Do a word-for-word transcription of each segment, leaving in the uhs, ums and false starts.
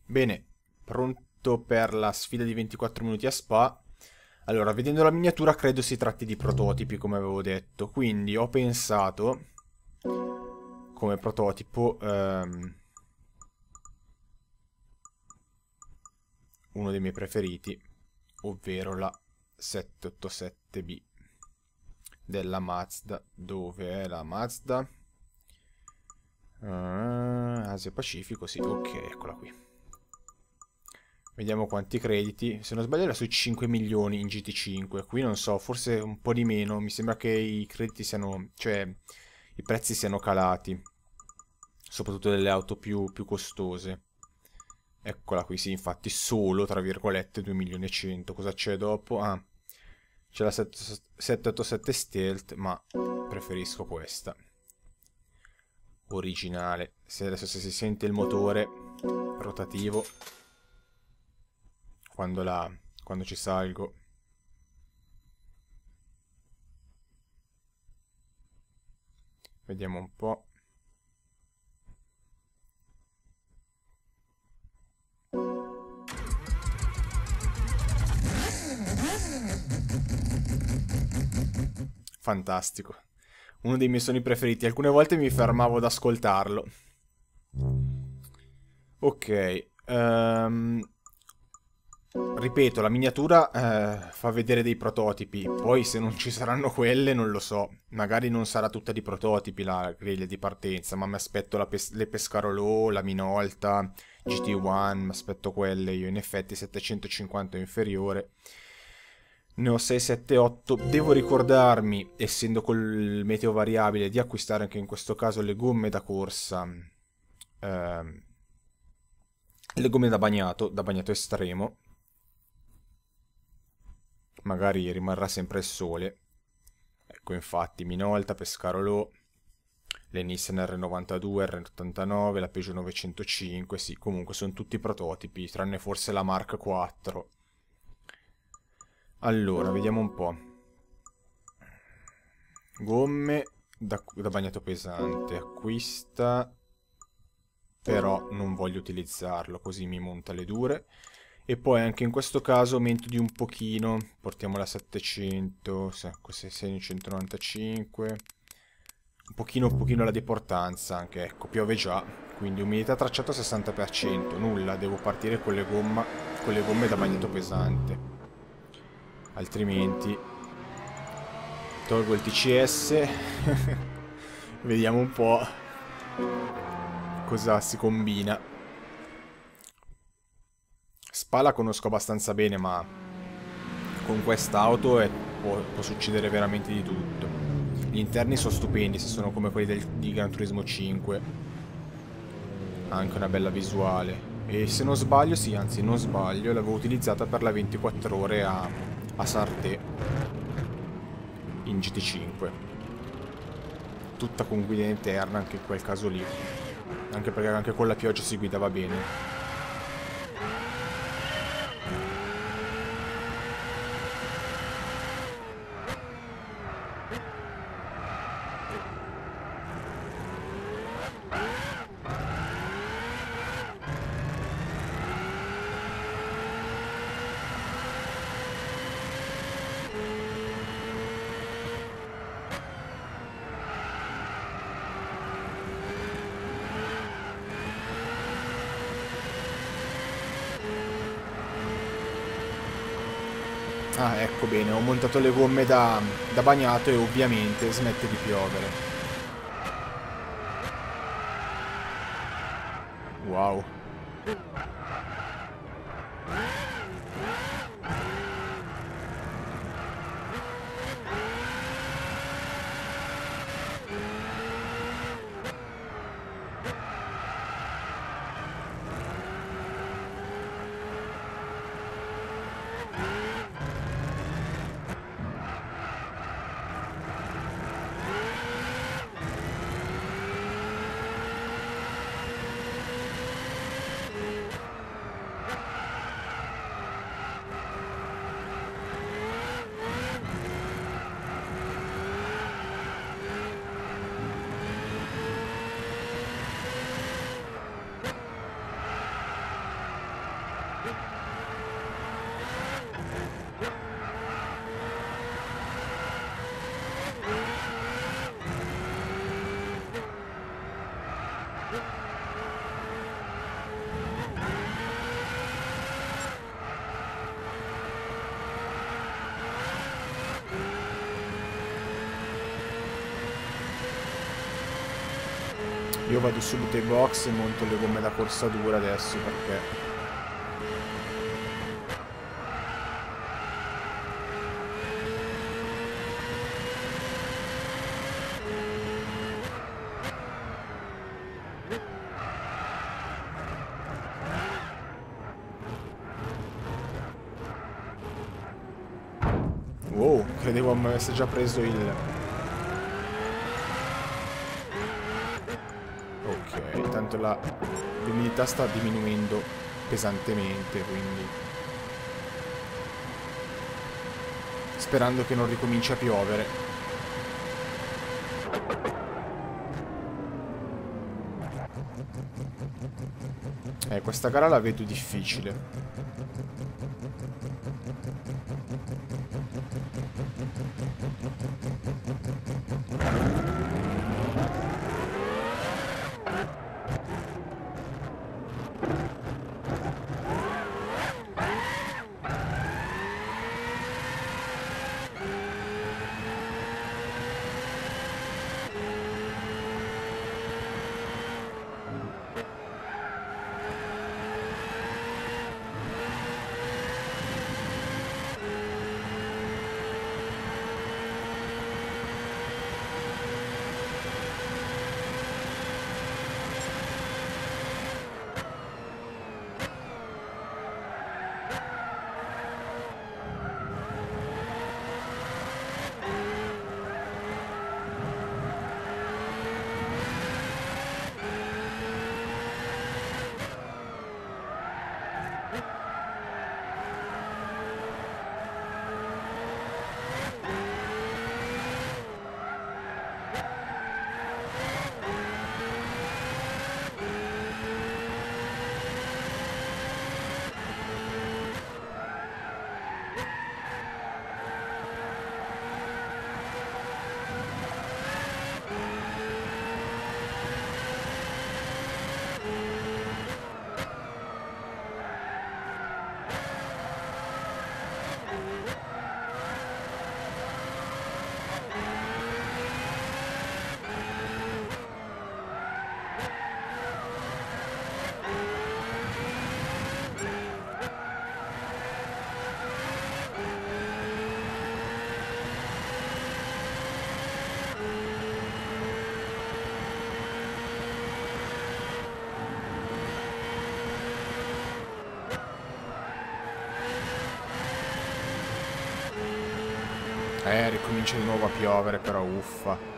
Bene, pronto per la sfida di ventiquattro minuti a Spa. Allora, vedendo la miniatura credo si tratti di prototipi, come avevo detto. Quindi ho pensato, come prototipo, ehm, uno dei miei preferiti, ovvero la settecentoottantasette B della Mazda. Dove è la Mazda? Ah, Asia Pacifico, sì, ok, eccola qui. Vediamo quanti crediti. Se non sbaglio era sui cinque milioni in G T cinque. Qui non so, forse un po' di meno. Mi sembra che i crediti siano, cioè, i prezzi siano calati. Soprattutto delle auto più, più costose. Eccola qui, sì, infatti solo, tra virgolette, due milioni e cento. Cosa c'è dopo? Ah, c'è la settecentoottantasette Stealth, ma preferisco questa. Originale. Se adesso se si sente il motore rotativo quando la quando ci salgo. Vediamo un po'. Fantastico. Uno dei miei suoni preferiti. Alcune volte mi fermavo ad ascoltarlo. Ok. ehm, Ripeto, la miniatura eh, fa vedere dei prototipi. Poi se non ci saranno quelle non lo so. Magari non sarà tutta di prototipi la griglia di partenza, ma mi aspetto la pes- le Pescarolo, la Minolta, G T uno, mi aspetto quelle io. In effetti settecentocinquanta o inferiore. Ne ho sei, sette, otto. Devo ricordarmi, essendo col meteo variabile, di acquistare anche in questo caso le gomme da corsa. ehm, le gomme da bagnato, da bagnato estremo. Magari rimarrà sempre il sole. Ecco, infatti, Minolta, Pescarolo, le Nissan R novantadue, R ottantanove, la Peugeot novecentocinque, sì, comunque sono tutti prototipi, tranne forse la Mark quattro. Allora, vediamo un po'. Gomme da, da bagnato pesante, acquista, però non voglio utilizzarlo, così mi monta le dure. E poi anche in questo caso aumento di un pochino, portiamola a settecento, se- questa è seicentonovantacinque, un pochino, un pochino la deportanza anche, ecco, piove già, quindi umidità tracciato sessanta per cento, nulla, devo partire con le, gomma, con le gomme da bagnato pesante, altrimenti tolgo il T C S, vediamo un po' cosa si combina. Spa la conosco abbastanza bene, ma con quest'auto è- può, può succedere veramente di tutto. Gli interni sono stupendi, se sono come quelli del- di Gran Turismo cinque. Ha anche una bella visuale. E se non sbaglio, sì, anzi non sbaglio, l'avevo utilizzata per la ventiquattro ore a, a Sartè in G T cinque. Tutta con guida interna anche in quel caso lì. Anche perché anche con la pioggia si guidava bene. Ah, ecco bene, ho montato le gomme da, da bagnato e ovviamente smette di piovere. Wow. Io vado subito ai box e monto le gomme da corsa dura adesso perché... Wow, credevo mi avesse già preso il... Ok, tanto la l'umidità sta diminuendo pesantemente, quindi... Sperando che non ricominci a piovere. Eh, questa gara la vedo difficile. Eh, ricomincia di nuovo a piovere, però uffa.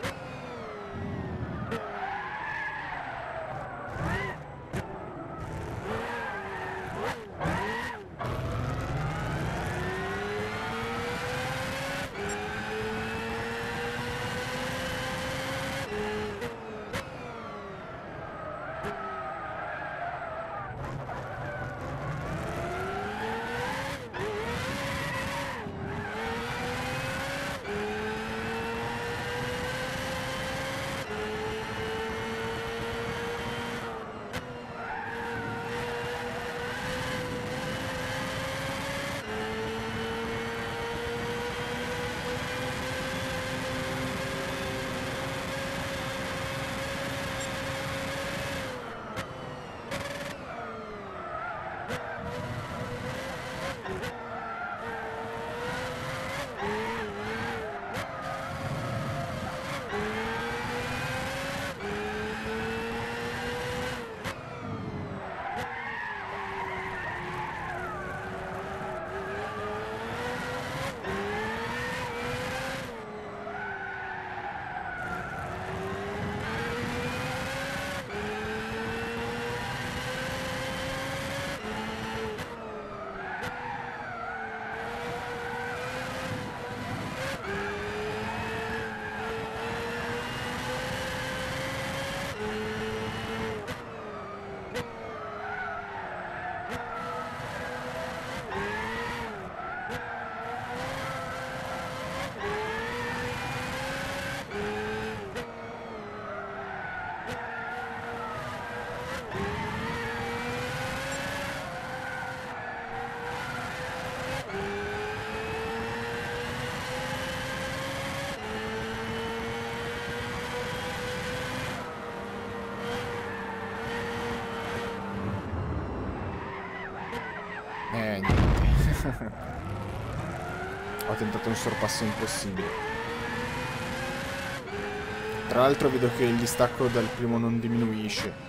Ho tentato un sorpasso impossibile. Tra l'altro vedo che il distacco dal primo non diminuisce.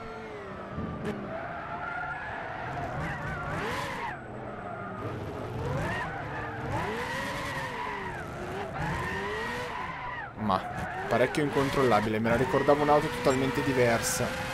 Ma parecchio incontrollabile, me la ricordavo un'auto totalmente diversa.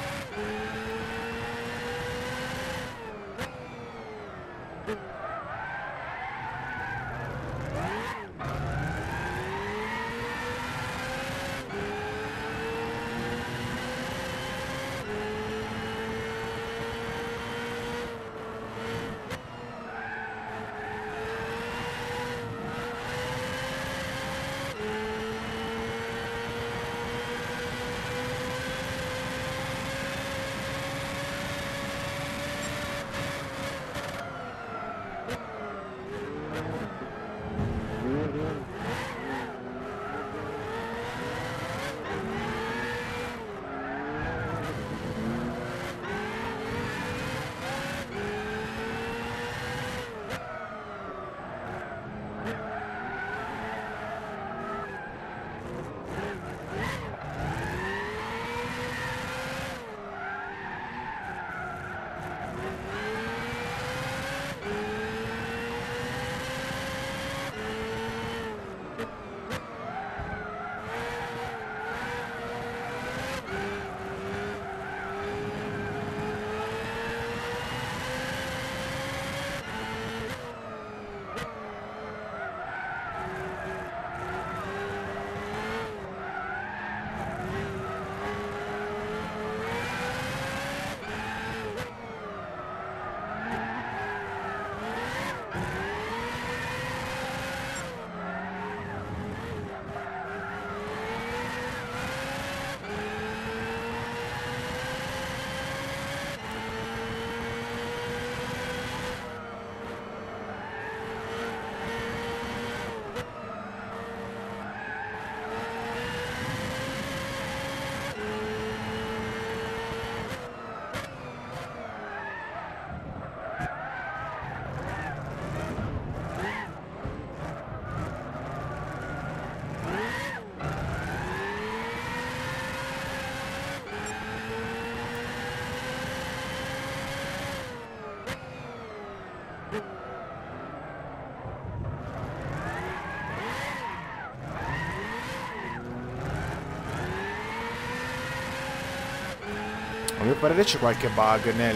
A mio parere c'è qualche bug nel...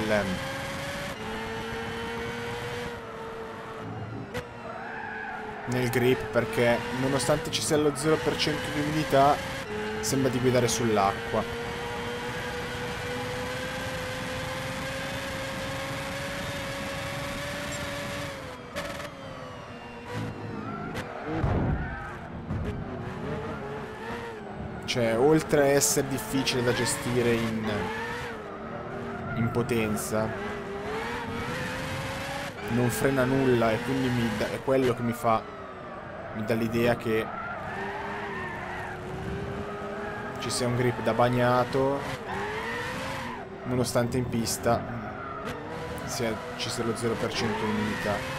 nel grip, perché nonostante ci sia lo zero per cento di umidità sembra di guidare sull'acqua. Cioè, oltre a essere difficile da gestire in, in potenza, non frena nulla e quindi mi da, è quello che mi fa, mi dà l'idea che ci sia un grip da bagnato, nonostante in pista sia, ci sia lo zero per cento di umidità.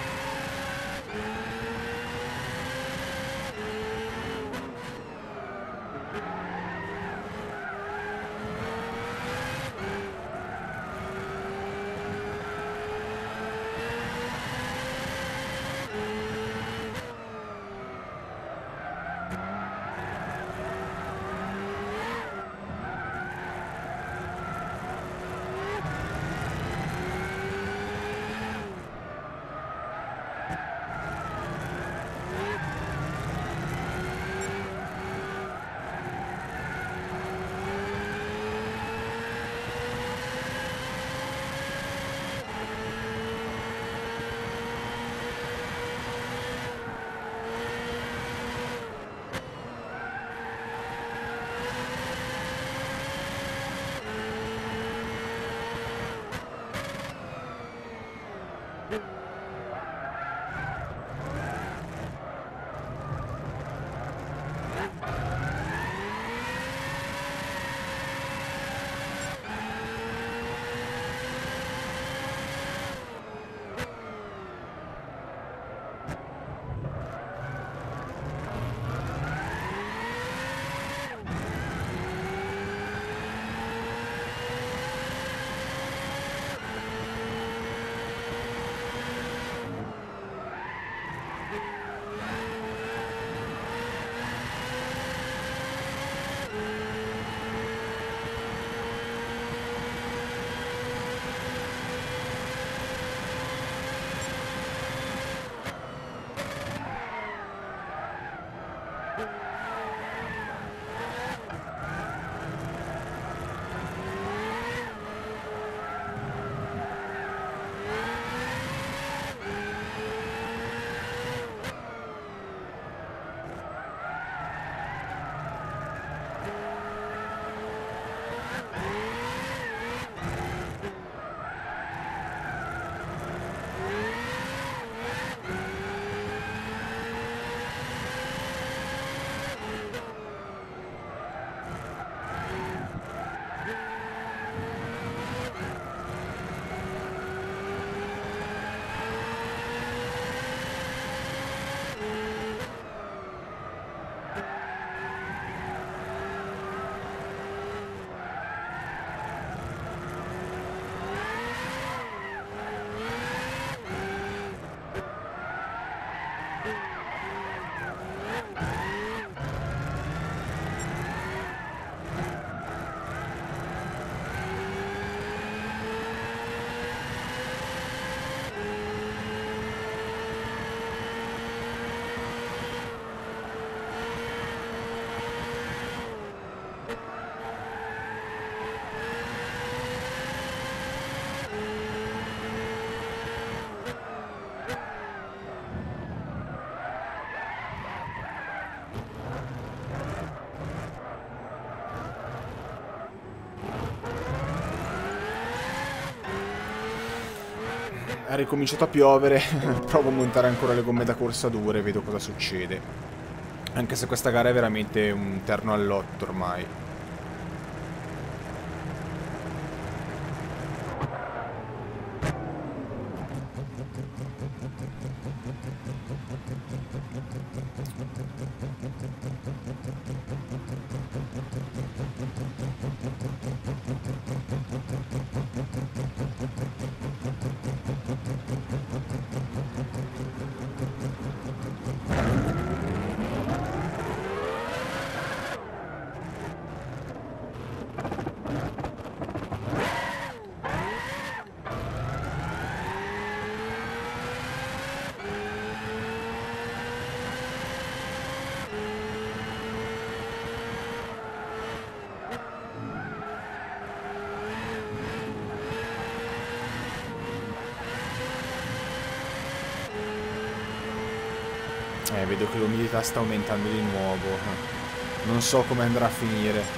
È ricominciato a piovere, provo a montare ancora le gomme da corsa dure e vedo cosa succede. Anche se questa gara è veramente un terno all'otto ormai. Eh, vedo che l'umidità sta aumentando di nuovo. Non so come andrà a finire.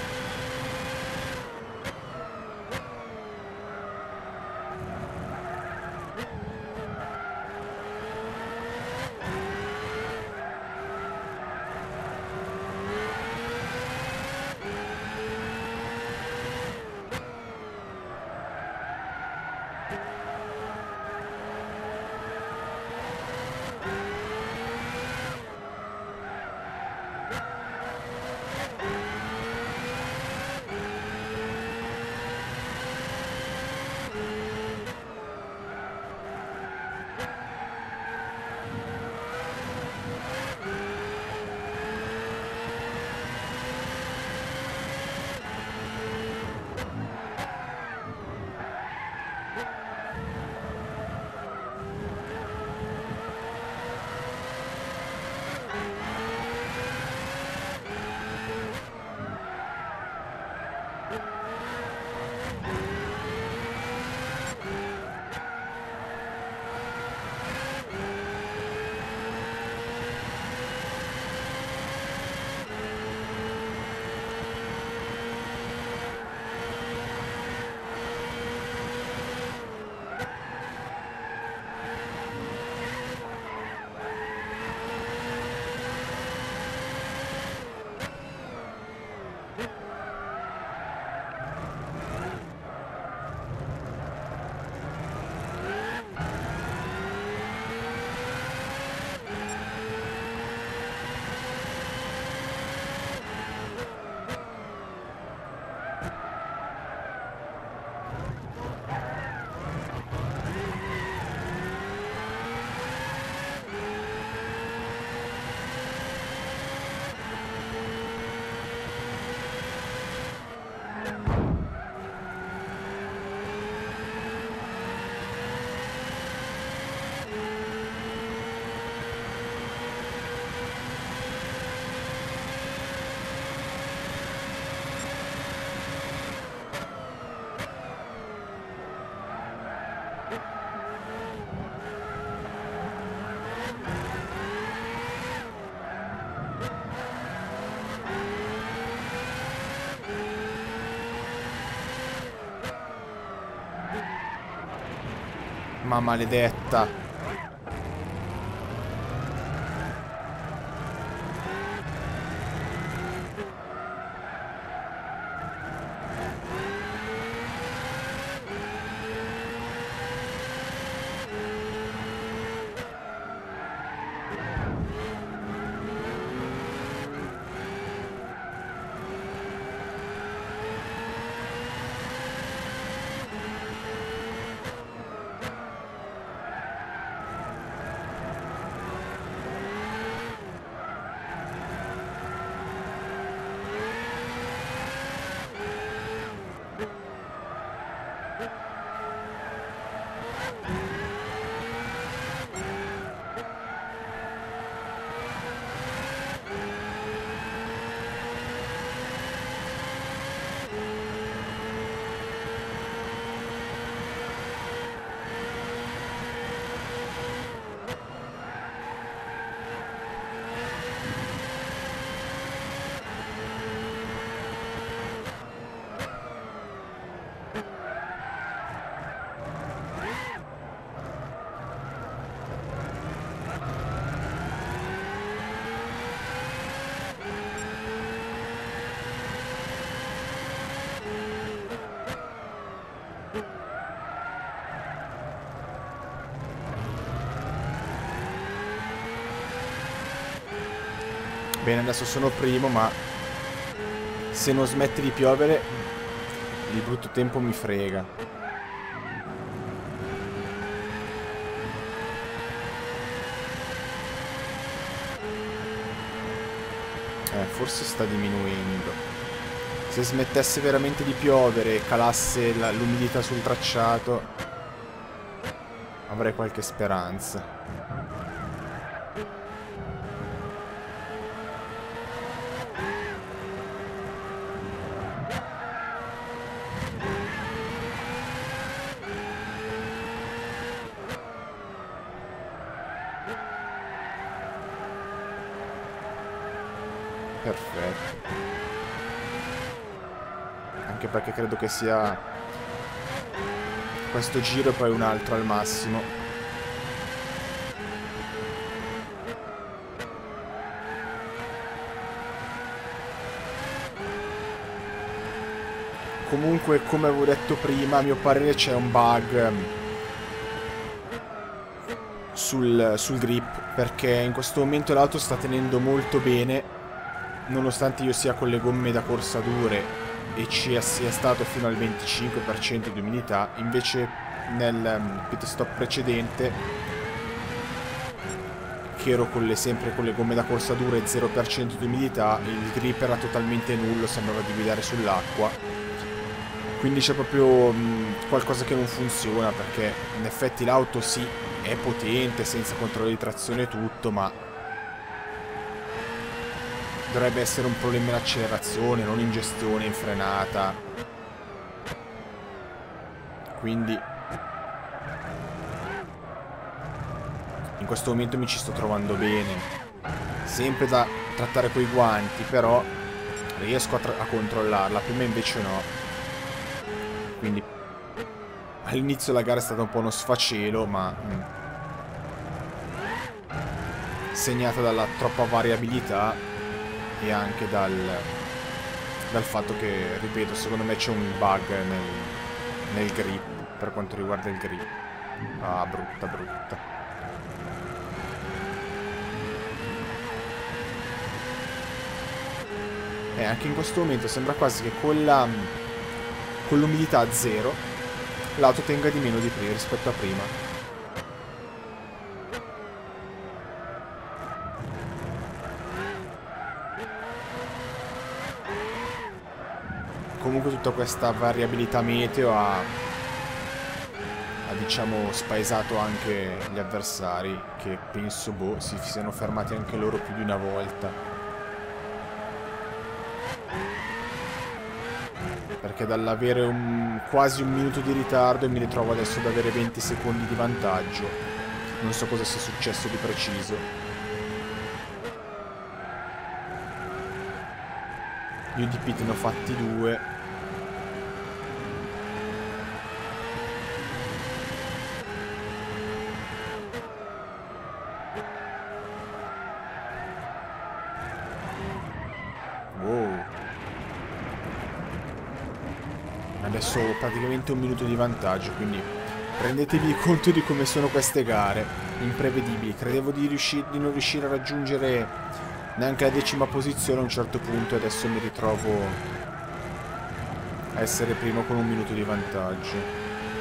Ma maledetta. Bene, adesso sono primo, ma se non smette di piovere il brutto tempo mi frega. Eh, forse sta diminuendo. Se smettesse veramente di piovere e calasse l'umidità sul tracciato, avrei qualche speranza. Perfetto. Anche perché credo che sia questo giro e poi un altro al massimo. Comunque, come avevo detto prima, a mio parere c'è un bug sul, sul grip, perché in questo momento l'auto sta tenendo molto bene, nonostante io sia con le gomme da corsa dure e ci sia stato fino al venticinque per cento di umidità. Invece nel pit stop precedente, che ero con le, sempre con le gomme da corsa dure e zero per cento di umidità, il grip era totalmente nullo, sembrava di guidare sull'acqua. Quindi c'è proprio mh, qualcosa che non funziona, perché in effetti l'auto sì, è potente, senza controllo di trazione e tutto, ma dovrebbe essere un problema in accelerazione, non in gestione, in frenata. Quindi in questo momento mi ci sto trovando bene. Sempre da trattare coi guanti, però riesco a, a controllarla. Prima invece no. Quindi all'inizio la gara è stata un po' uno sfacelo, ma mh, segnata dalla troppa variabilità e anche dal, dal fatto che, ripeto, secondo me c'è un bug nel, nel grip, per quanto riguarda il grip. Ah, brutta, brutta. E anche in questo momento sembra quasi che con la con l'umidità a zero l'auto tenga di meno di prima rispetto a prima. Comunque tutta questa variabilità meteo ha, ha diciamo spaesato anche gli avversari, che penso boh, si siano fermati anche loro più di una volta. Perché dall'avere un, quasi un minuto di ritardo mi ritrovo adesso ad avere venti secondi di vantaggio. Non so cosa sia successo di preciso. Io di pit ne ho fatti due. Adesso ho praticamente un minuto di vantaggio, quindi rendetevi conto di come sono queste gare, imprevedibili. Credevo di, riusci- di non riuscire a raggiungere neanche la decima posizione a un certo punto e adesso mi ritrovo a essere primo con un minuto di vantaggio.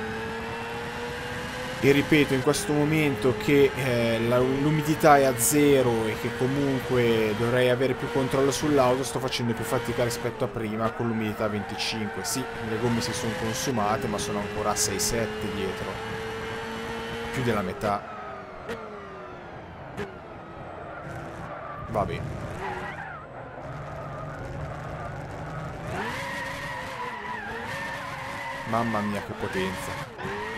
E ripeto, in questo momento che eh, l'umidità è a zero e che comunque dovrei avere più controllo sull'auto, sto facendo più fatica rispetto a prima con l'umidità a venticinque. Sì, le gomme si sono consumate, ma sono ancora a sei sette dietro. Più della metà. Va bene. Mamma mia, che potenza.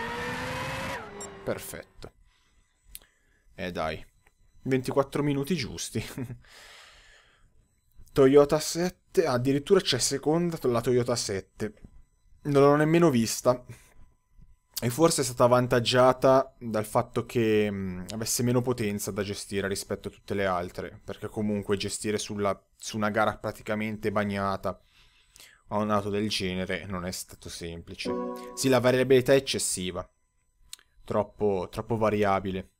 Perfetto. Eh dai, ventiquattro minuti giusti. Toyota sette, addirittura c'è seconda la Toyota sette. Non l'ho nemmeno vista. E forse è stata avvantaggiata dal fatto che mh, avesse meno potenza da gestire rispetto a tutte le altre. Perché comunque gestire sulla, su una gara praticamente bagnata a un'auto del genere non è stato semplice. Sì, la variabilità è eccessiva. Troppo, troppo variabile.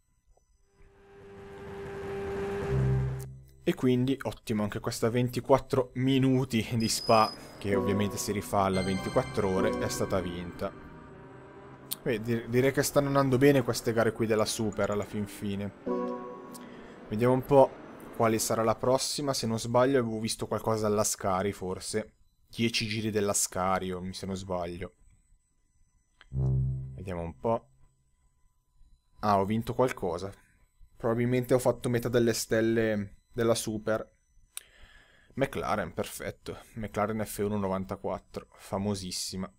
E quindi, ottimo, anche questa ventiquattro minuti di Spa, che ovviamente si rifà alla ventiquattro ore, è stata vinta. Beh, dir- direi che stanno andando bene queste gare qui della Super, alla fin fine. Vediamo un po' quale sarà la prossima. Se non sbaglio avevo visto qualcosa alla Scari, forse. dieci giri della Scari, o se non sbaglio. Vediamo un po'. Ah, ho vinto qualcosa. Probabilmente ho fatto metà delle stelle della Super. McLaren, perfetto. McLaren F uno novantaquattro, famosissima.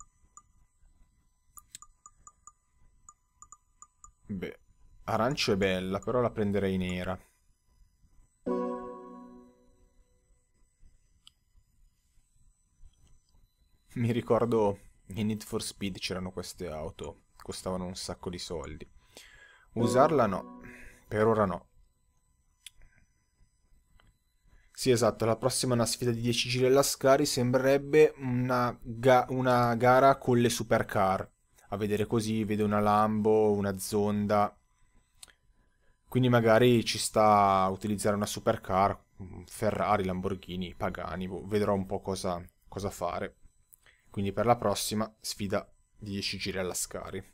Beh, arancio è bella, però la prenderei nera. Mi ricordo in Need for Speed c'erano queste auto, costavano un sacco di soldi. Usarla no, per ora no. Sì, esatto, la prossima è una sfida di dieci giri alla Scari, sembrerebbe una, ga- una gara con le supercar. A vedere così, vedo una Lambo, una Zonda. Quindi magari ci sta a utilizzare una supercar, un Ferrari, Lamborghini, Pagani, boh, vedrò un po' cosa, cosa fare. Quindi per la prossima sfida di dieci giri alla Scari.